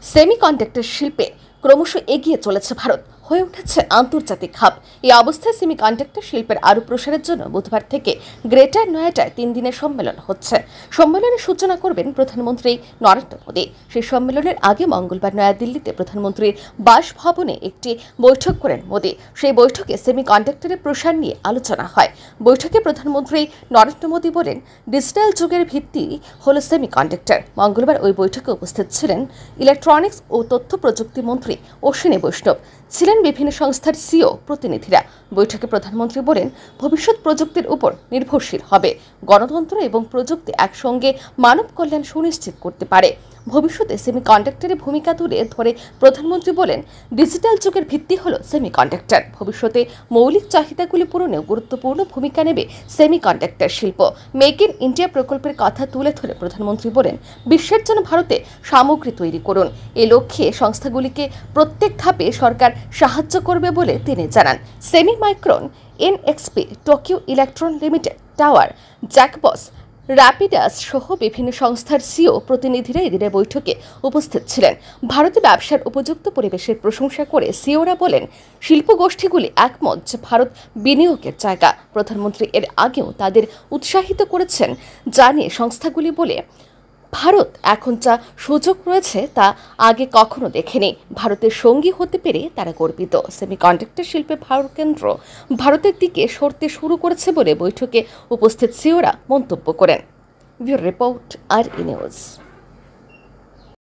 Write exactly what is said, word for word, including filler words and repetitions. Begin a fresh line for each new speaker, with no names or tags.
Semiconductor শিল্পে ক্রমশ এগিয়ে চলেছে ভারত, হয়ে উঠেছে আন্তর্জাতিক হাব। এই অবস্থায় সেমিকন্ডাক্টর শিল্পের আরও প্রসারের জন্য বুধবার থেকে গ্রেটার নয়ডায় তিন দিনের সম্মেলন হচ্ছে। সম্মেলনের সূচনা করবেন প্রধানমন্ত্রী নরেন্দ্র মোদী। সেই সম্মেলনের আগে মঙ্গলবার নয়াদিল্লিতে প্রধানমন্ত্রীর বাসভবনে একটি বৈঠক করেন মোদী। সেই বৈঠকে সেমিকন্ডাক্টরের প্রসার নিয়ে আলোচনা হয়। বৈঠকে প্রধানমন্ত্রী নরেন্দ্র মোদী বলেন, ডিজিটাল যুগের ভিত্তি হল সেমিকন্ডাক্টর। মঙ্গলবার ওই বৈঠকে উপস্থিত ছিলেন ইলেকট্রনিক্স ও তথ্য প্রযুক্তি মন্ত্রী অশ্বিনী বৈষ্ণব, ছিলেন বিভিন্ন সংস্থার সিও প্রতিনিধিরা। বৈঠকে প্রধানমন্ত্রী বলেন, ভবিষ্যৎ প্রযুক্তির উপর নির্ভরশীল হবে। গণতন্ত্র এবং প্রযুক্তি একসঙ্গে মানব কল্যাণ সুনিশ্চিত করতে পারে। ভবিষ্যতে সেমিকন্ডাক্টরের ভূমিকা তুলে ধরে প্রধানমন্ত্রী বলেন, ডিজিটাল যুগের ভিত্তি হল সেমিকন্ডাক্টর। ভবিষ্যতে মৌলিক চাহিদাগুলি পূরণেও গুরুত্বপূর্ণ ভূমিকা নেবে সেমিকন্ডাক্টর শিল্প। মেক ইন ইন্ডিয়া প্রকল্পের কথা তুলে ধরে প্রধানমন্ত্রী বলেন, বিশ্বের জন্য ভারতে সামগ্রী তৈরি করুন। এ লক্ষ্যে সংস্থাগুলিকে প্রত্যেক ধাপে সরকার সাহায্য করবে বলে তিনি জানান। Semi Micron, NXP, Tokyo Electron Limited, Tower, Jacobs, Rapidus সহ বিভিন্ন সংস্থার সিও প্রতিনিধিরা এদিনের বৈঠকে উপস্থিত ছিলেন। ভারতে ব্যবসার উপযুক্ত পরিবেশের প্রশংসা করে সিওরা বলেন, শিল্প গোষ্ঠীগুলি একমত যে ভারত বিনিয়োগের জায়গা। প্রধানমন্ত্রী এর আগেও তাদের উৎসাহিত করেছেন, জানিয়ে সংস্থাগুলি বলে, ভারত এখন যা সুযোগ রয়েছে তা আগে কখনো দেখেনি। ভারতের সঙ্গী হতে পেরে তারা গর্বিত। সেমিকন্ডাক্টর শিল্পে ভারত কেন্দ্র ভারতের দিকে সরতে শুরু করেছে বলে বৈঠকে উপস্থিত সিওরা মন্তব্য করেন। ব্যুরো রিপোর্ট, আর ই নিউজ।